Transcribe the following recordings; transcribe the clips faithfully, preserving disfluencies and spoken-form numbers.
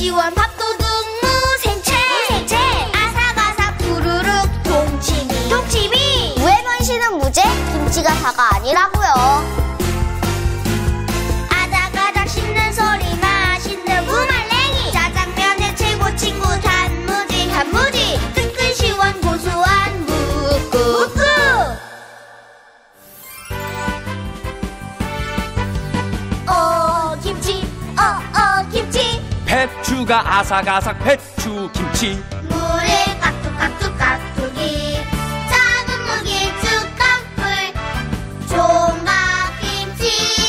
시원 밥도둑 무생채 무생채 아삭아삭 부르륵 동치미 동치미 왜 변신은 무제? 김치가 다가 아니라고요. 아삭아삭 씹는 소리 맛있는 무말랭이 짜장면의 최고 친구 단무지 단무지 뜨끈 시원 고소한 묵국 묵국 어 김치 어어 김치 배추가 아삭아삭 배추 김치 물에 깍둑깍둑 깍두기 작은 무기 죽깡풀 총각김치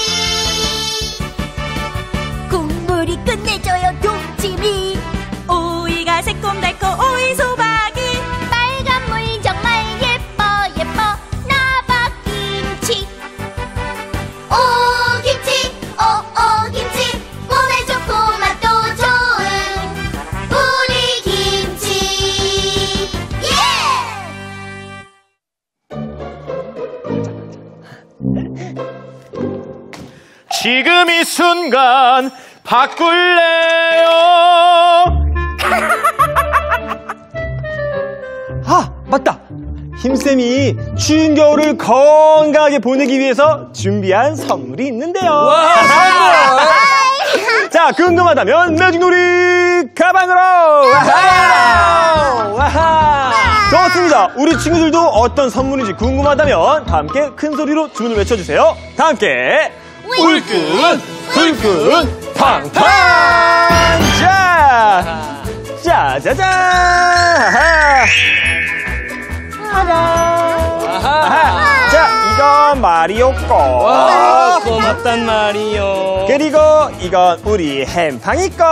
국물이 끝내줘요 동치미 오이가 새콤달콤 오이 소박이 빨간 물 정말 예뻐 예뻐 나박김치 오 김치 어어 김치 몸에 좋고 맛도 좋은 우리 김치 예! 지금 이 순간 바꿀래요. 아, 맞다. 힘쌤이 추운 겨울을 건강하게 보내기 위해서 준비한 선물이 있는데요. 와, 선물! 자, 궁금하다면 매직놀이 가방으로! 와우! 와하! 좋습니다. 우리 친구들도 어떤 선물인지 궁금하다면 다 함께 큰 소리로 주문을 외쳐주세요. 다 함께 울끈 불끈 팡팡! 자! 짜자잔! 아하. 자, 이건 마리오 거. 와, 고맙단 말이요. 그리고 이건 우리 햄팡이 거.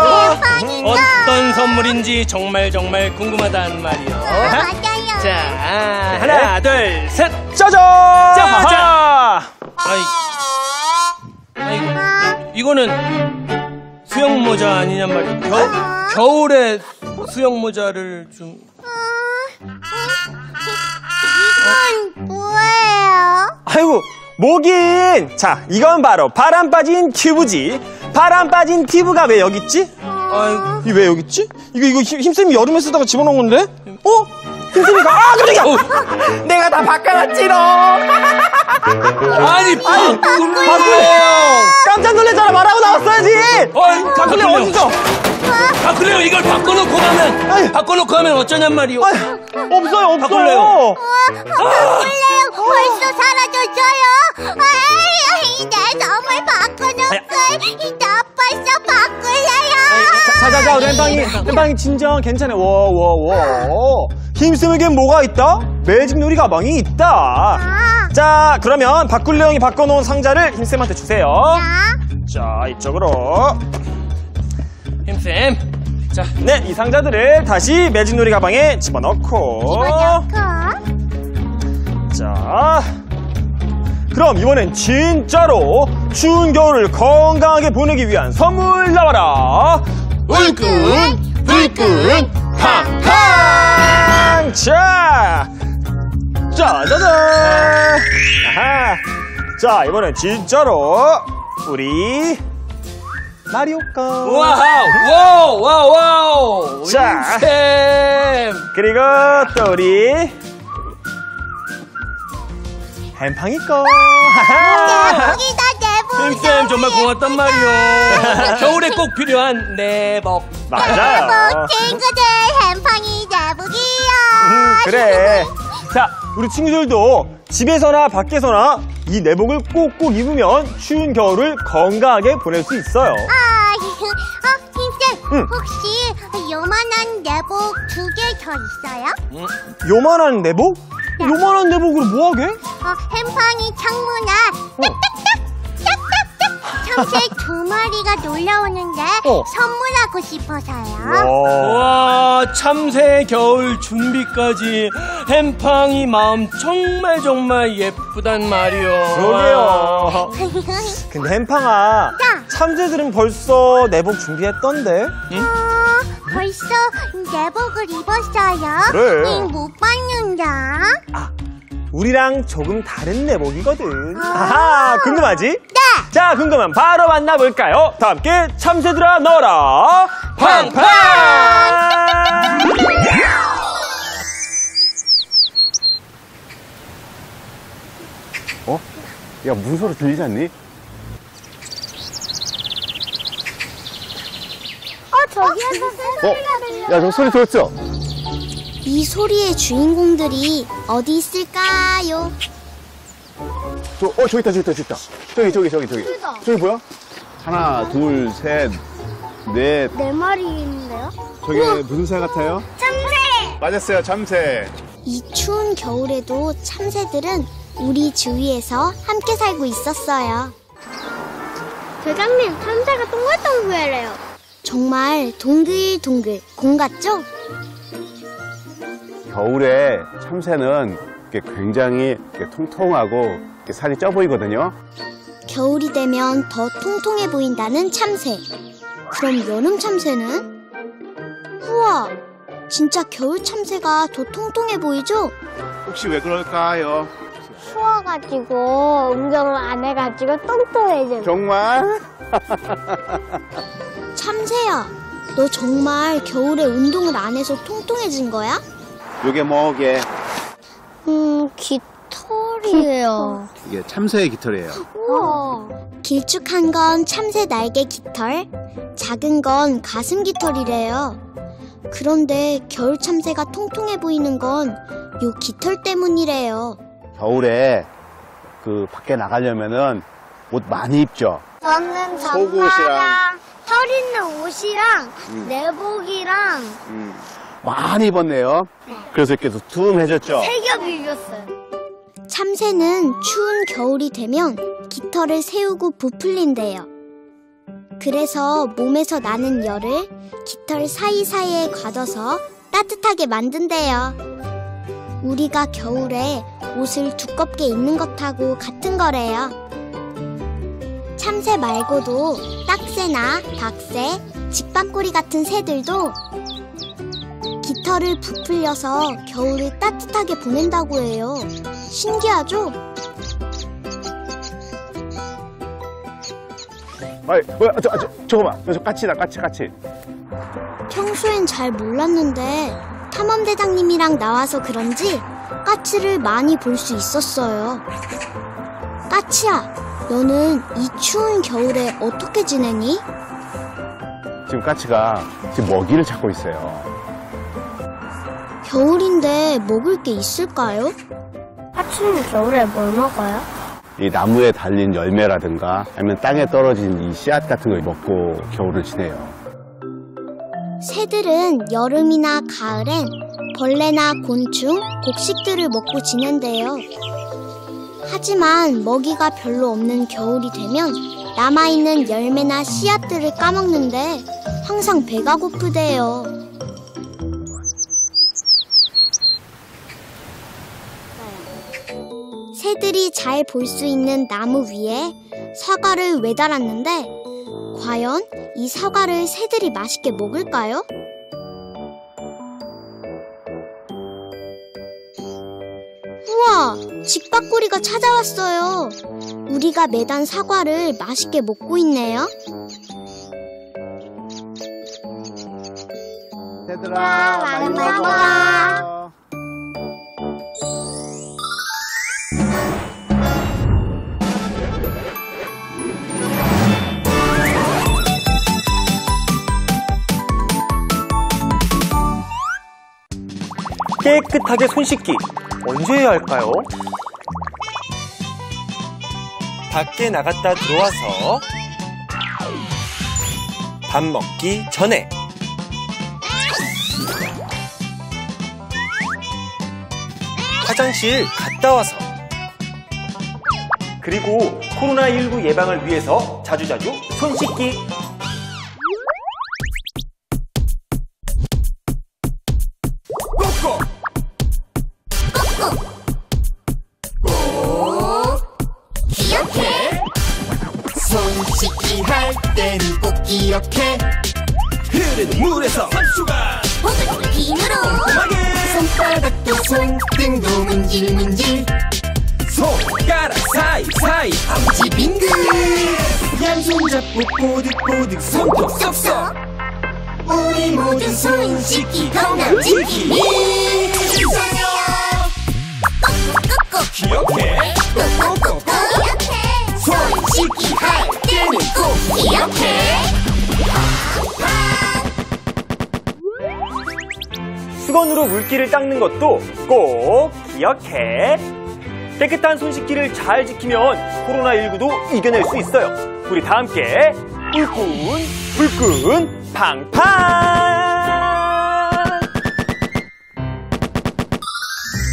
어떤 선물인지 정말 정말 궁금하단 말이요. 맞아요. 자, 하나, 둘, 셋. 짜잔! 짜잔! 아하. 아이, 아이고, 이거는 수영 모자 아니냔 말이야. 겨, 겨울에 수영 모자를 좀. 이건 뭐예요? 아이고, 뭐긴. 자, 이건 바로 바람 빠진 튜브지. 바람 빠진 튜브가 왜 여기 있지? 아이고. 이게 왜 여기 있지? 이거, 이거 힘- 힘쌤이 여름에 쓰다가 집어넣은 건데? 어? 힘쌤이가, 아, 깜짝이야! 내가 다 바꿔놨지롱! 아니, 바꾸래요. 깜짝 놀랐잖아. 말하고 나왔어야지! 어이, 바꿀래, 바꾸래요. 어디서? 바꾸래요. 이걸 바꿔놓고 가면, 아이. 바꿔놓고 가면 어쩌냔 말이요. 아이, 없어요, 없어요. 바꿀래요. 바꿀래요. 벌써 사라졌어요. 아이, 내 선물 바꿔놓고 나 벌써 바꿀래요. 자자자, 우리 햄빵이, 햄빵이 진정, 괜찮아. 워, 워, 워. 힘쓰는 뭐가 있다? 매직놀이 가방이 있다. 아. 자, 그러면 바꿀레형이 바꿔놓은 상자를 힘쌤한테 주세요. 자, 자, 이쪽으로. 힘쌤. 자, 네, 이 상자들을 다시 매직놀이 가방에 집어넣고. 집어넣고. 자, 그럼 이번엔 진짜로 추운 겨울을 건강하게 보내기 위한 선물 나와라. 울끈 불끈 팡팡. 자, 짜자잔. 아하. 자, 이번엔 진짜로 우리 마리오 거. 와우, 와우, 와우, 와우. 자. 힘쌤. 그리고 또 우리 햄팡이 거. 내복이다, 내복. 힘쌤 정말 고맙단 말이요. 겨울에 꼭 필요한 내복. 맞아요. 내복 친구들 햄팡이 내복이요. 음, 그래. 자, 우리 친구들도 집에서나 밖에서나 이 내복을 꼭꼭 입으면 추운 겨울을 건강하게 보낼 수 있어요. 아, 어, 힘쌤, 응. 혹시 요만한 내복 두 개 더 있어요? 요만한 내복? 요만한 내복으로 뭐하게? 어, 햄팡이 창문에 딱딱딱, 딱딱딱 참새 두 마리가 놀러오는데 어. 선물하고 싶어서요. 와, 참새 겨울 준비까지 햄팡이 마음 정말 정말 예쁘단 말이요. 그러게요. 근데 햄팡아, 자. 참새들은 벌써 내복 준비했던데? 어, 벌써 내복을 입었어요? 그래. 응, 못 봤는데. 아, 우리랑 조금 다른 내복이거든. 아. 아하, 궁금하지? 네. 자, 궁금하면 바로 만나볼까요? 다 함께 참새들아 나와라. 팡팡! 어? 야, 무슨 소리 들리지 않니? 어, 저기에서 새소리가 들려. 야, 저 소리 들었죠? 이 소리의 주인공들이 어디 있을까요? 저, 어, 저기 있다, 저기 있다, 저기 있다. 저기, 저기, 저기, 저기. 저기다. 저기 뭐야? 하나, 둘, 셋, 넷. 네 마리 있는데요? 저게 무슨 새 같아요? 참새! 맞았어요, 참새. 이 추운 겨울에도 참새들은 우리 주위에서 함께 살고 있었어요. 대장님, 참새가 동글동글해요. 정말 동글동글 공 같죠? 겨울에 참새는 이렇게 굉장히 이렇게 통통하고 이렇게 살이 쪄 보이거든요. 겨울이 되면 더 통통해 보인다는 참새. 그럼 여름 참새는? 우와, 진짜 겨울 참새가 더 통통해 보이죠? 혹시 왜 그럴까요? 추워가지고 운동을 안 해가지고 뚱뚱해져. 정말? 참새야, 너 정말 겨울에 운동을 안 해서 통통해진 거야? 요게 뭐게? 음, 깃털이에요. 이게 참새의 깃털이에요. 우와. 길쭉한 건 참새 날개 깃털, 작은 건 가슴 깃털이래요. 그런데 겨울 참새가 통통해 보이는 건 요 깃털 때문이래요. 겨울에 그 밖에 나가려면은 옷 많이 입죠. 저는 속옷이랑 털 있는 옷이랑 음. 내복이랑 음, 많이 입었네요. 그래서 이렇게 두툼해졌죠. 세 겹 입었어요. 참새는 추운 겨울이 되면 깃털을 세우고 부풀린대요. 그래서 몸에서 나는 열을 깃털 사이사이에 가둬서 따뜻하게 만든대요. 우리가 겨울에 옷을 두껍게 입는 것하고 같은 거래요. 참새 말고도 딱새나 박새, 집밥꼬리 같은 새들도 깃털을 부풀려서 겨울을 따뜻하게 보낸다고 해요. 신기하죠? 아이, 뭐야, 저, 저, 저거 봐. 저, 저 까치다, 까치, 까치. 평소엔 잘 몰랐는데 탐험대장님이랑 나와서 그런지 까치를 많이 볼 수 있었어요. 까치야, 너는 이 추운 겨울에 어떻게 지내니? 지금 까치가 지금 먹이를 찾고 있어요. 겨울인데 먹을 게 있을까요? 까치는 겨울에 뭘 먹어요? 이 나무에 달린 열매라든가 아니면 땅에 떨어진 이 씨앗 같은 걸 먹고 겨울을 지내요. 새들은 여름이나 가을엔 벌레나 곤충, 곡식들을 먹고 지낸대요. 하지만 먹이가 별로 없는 겨울이 되면 남아있는 열매나 씨앗들을 까먹는데 항상 배가 고프대요. 새들이 잘 볼 수 있는 나무 위에 사과를 매달았는데 과연 이 사과를 새들이 맛있게 먹을까요? 우와! 집밥꼬리가 찾아왔어요. 우리가 매단 사과를 맛있게 먹고 있네요. 새들아, 많이 먹어. 깨끗하게 손 씻기 언제 해야 할까요? 밖에 나갔다 들어와서 밥 먹기 전에 화장실 갔다 와서 그리고 코로나십구 예방을 위해서 자주자주 손 씻기. 손 씻기 할 때는 꼭 기억해. 흐르는 물에서 삼 초간 보글보글 비누로 꼼꼼하게 손바닥도 손등도 문질문질 손가락 사이사이 엄지 빙글 양손 잡고 뽀득뽀득 손톱 쏙쏙 우리 모두 손 씻기 건강 지키기 세상이야 꼭꼭꼭 기억해 꼭꼭꼭 기억해 손 씻기 할 때는 꼭 기억해 수건으로 물기를 닦는 것도 꼭 기억해. 깨끗한 손 씻기를 잘 지키면 코로나십구도 이겨낼 수 있어요. 우리 다 함께 불끈 불끈 팡팡.